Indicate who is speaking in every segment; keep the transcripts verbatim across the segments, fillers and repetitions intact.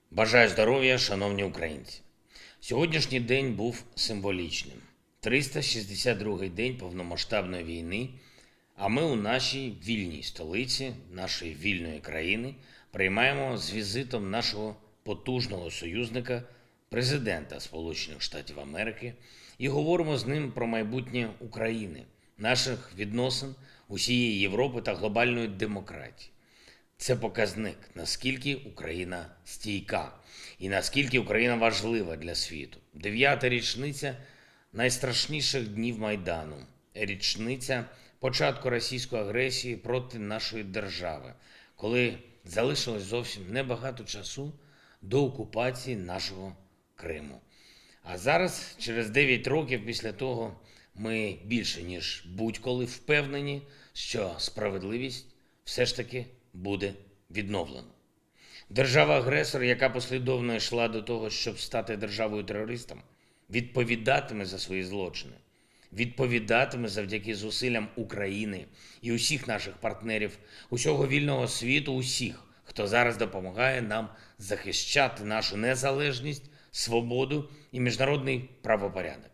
Speaker 1: Бажаю здоров'я, шановні українці. Сьогоднішній день був символічним. триста шістдесят другий день повномасштабної війни, а ми у нашій вільній столиці, нашої вільної країни, приймаємо з візитом нашого потужного союзника, президента Сполучених Штатів Америки, і говоримо з ним про майбутнє України, наших відносин, усієї Європи та глобальної демократії. Це показник, наскільки Україна стійка і наскільки Україна важлива для світу. Дев'ята річниця найстрашніших днів Майдану, річниця початку російської агресії проти нашої держави, коли залишилось зовсім небагато часу до окупації нашого Криму. А зараз, через дев'ять років після того, ми більше ніж будь-коли впевнені, що справедливість все ж таки буде відновлено. Держава-агресор, яка послідовно йшла до того, щоб стати державою-терористом, відповідатиме за свої злочини, відповідатиме завдяки зусиллям України і усіх наших партнерів, усього вільного світу, усіх, хто зараз допомагає нам захищати нашу незалежність, свободу і міжнародний правопорядок.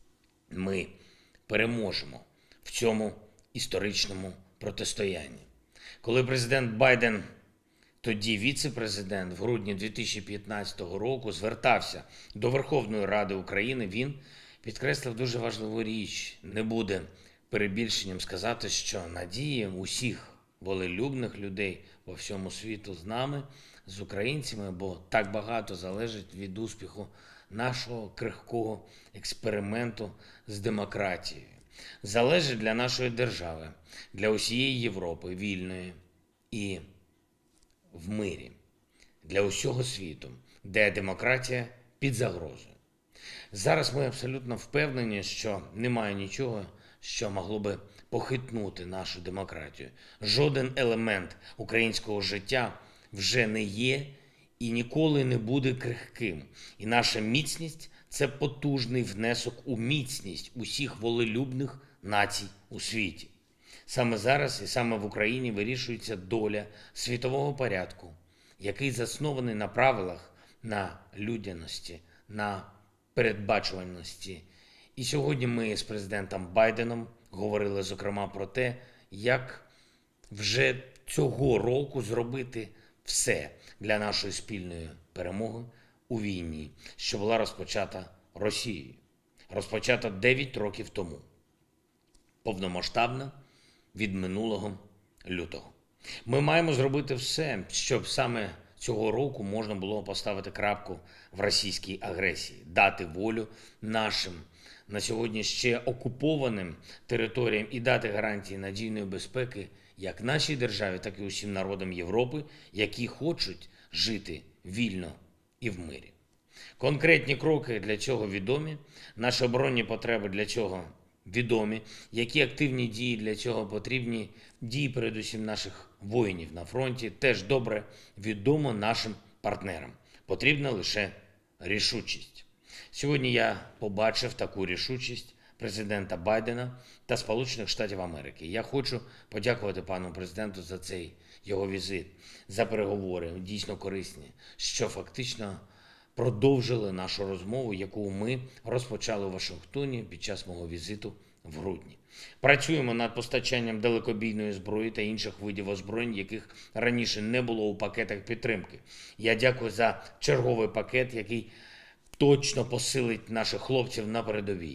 Speaker 1: Ми переможемо в цьому історичному протистоянні. Коли президент Байден, тоді віце-президент, в грудні дві тисячі п'ятнадцятого року звертався до Верховної Ради України, він підкреслив дуже важливу річ. Не буде перебільшенням сказати, що надії усіх волелюбних людей по всьому світу з нами, з українцями, бо так багато залежить від успіху нашого крихкого експерименту з демократією. Залежить для нашої держави, для усієї Європи вільної і в мирі, для усього світу, де демократія під загрозою. Зараз ми абсолютно впевнені, що немає нічого, що могло би похитнути нашу демократію. Жоден елемент українського життя вже не є і ніколи не буде крихким. І наша міцність – це потужний внесок у міцність усіх волелюбних націй у світі. Саме зараз і саме в Україні вирішується доля світового порядку, який заснований на правилах, на людяності, на передбачуваності. І сьогодні ми з президентом Байденом говорили, зокрема, про те, як вже цього року зробити все для нашої спільної перемоги у війні, що була розпочата Росією. Розпочата дев'ять років тому. Повномасштабна від минулого лютого. Ми маємо зробити все, щоб саме цього року можна було поставити крапку в російській агресії, дати волю нашим на сьогодні ще окупованим територіям і дати гарантії надійної безпеки як нашій державі, так і усім народам Європи, які хочуть жити вільно і в мирі. Конкретні кроки для цього відомі, наші оборонні потреби для цього відомі, які активні дії для цього потрібні, дії передусім наших воїнів на фронті, теж добре відомо нашим партнерам. Потрібна лише рішучість. Сьогодні я побачив таку рішучість президента Байдена та Сполучених Штатів Америки. Я хочу подякувати пану президенту за цей його візит, за переговори, дійсно корисні, що фактично продовжили нашу розмову, яку ми розпочали у Вашингтоні під час мого візиту в грудні. Працюємо над постачанням далекобійної зброї та інших видів озброєнь, яких раніше не було у пакетах підтримки. Я дякую за черговий пакет, який точно посилить наших хлопців на передовій.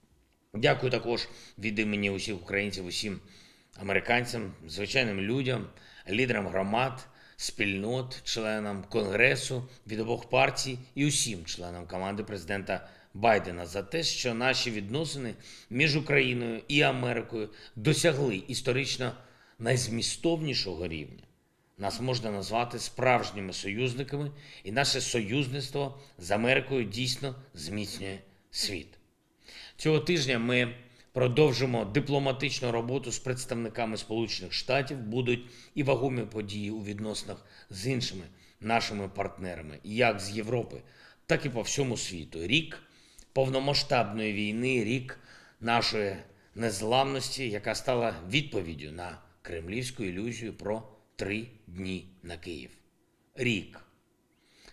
Speaker 1: Дякую також від імені усіх українців, усім американцям, звичайним людям, лідерам громад, спільнот, членам Конгресу від обох партій і усім членам команди президента Байдена за те, що наші відносини між Україною і Америкою досягли історично найзмістовнішого рівня. Нас можна назвати справжніми союзниками, і наше союзництво з Америкою дійсно зміцнює світ. Цього тижня ми продовжимо дипломатичну роботу з представниками Сполучених Штатів, будуть і вагомі події у відносинах з іншими нашими партнерами, як з Європи, так і по всьому світу. Рік повномасштабної війни, рік нашої незламності, яка стала відповіддю на кремлівську ілюзію про три дні на Київ. Рік.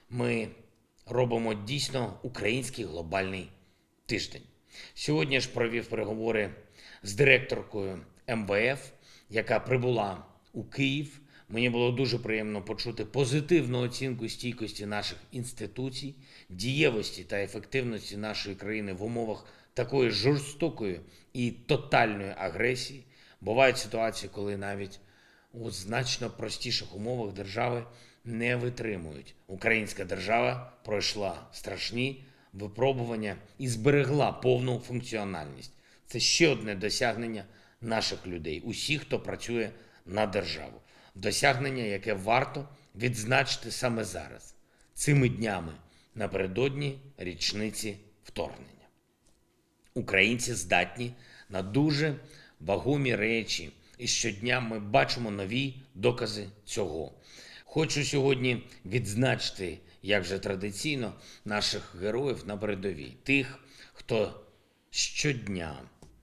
Speaker 1: ми робимо дійсно український глобальний тиждень. Сьогодні ж провів переговори з директоркою ем ве еф, яка прибула у Київ. Мені було дуже приємно почути позитивну оцінку стійкості наших інституцій, дієвості та ефективності нашої країни в умовах такої жорстокої і тотальної агресії. Бувають ситуації, коли навіть у значно простіших умовах держави не витримують. Українська держава пройшла страшні випробування і зберегла повну функціональність. Це ще одне досягнення наших людей, усіх, хто працює на державу. Досягнення, яке варто відзначити саме зараз, цими днями, напередодні річниці вторгнення. Українці здатні на дуже вагомі речі, і щодня ми бачимо нові докази цього. Хочу сьогодні відзначити, як вже традиційно, наших героїв на передовій. Тих, хто щодня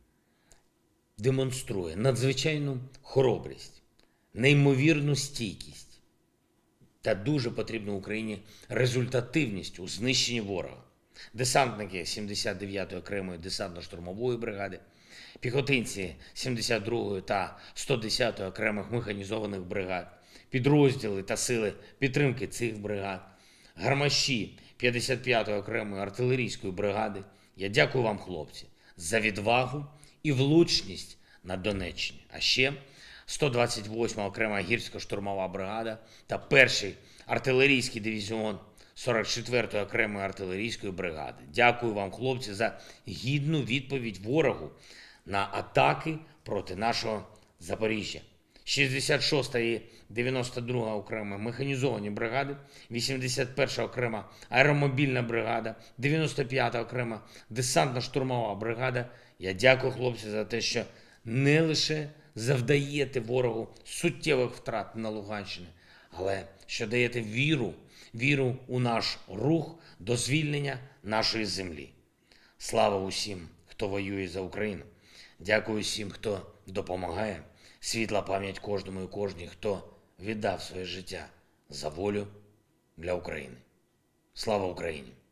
Speaker 1: демонструє надзвичайну хоробрість, неймовірну стійкість та дуже потрібну Україні результативність у знищенні ворога. Десантники сімдесят дев'ятої окремої десантно-штурмової бригади, піхотинці сімдесят другої та сто десятої окремих механізованих бригад, підрозділи та сили підтримки цих бригад, гармаші п'ятдесят п'ятої окремої артилерійської бригади. Я дякую вам, хлопці, за відвагу і влучність на Донеччині. А ще сто двадцять восьма окрема гірсько-штурмова бригада та перший артилерійський дивізіон сорок четвертої окремої артилерійської бригади. Дякую вам, хлопці, за гідну відповідь ворогу на атаки проти нашого Запоріжжя. шістдесят шоста і дев'яносто друга окрема механізовані бригади, вісімдесят перша окрема аеромобільна бригада, дев'яносто п'ята окрема десантно-штурмова бригада. Я дякую, хлопці, за те, що не лише завдаєте ворогу суттєвих втрат на Луганщині, але що даєте віру, віру у наш рух до звільнення нашої землі. Слава усім, хто воює за Україну. Дякую всім, хто допомагає. Світла пам'ять кожному і кожній, хто віддав своє життя за волю для України. Слава Україні!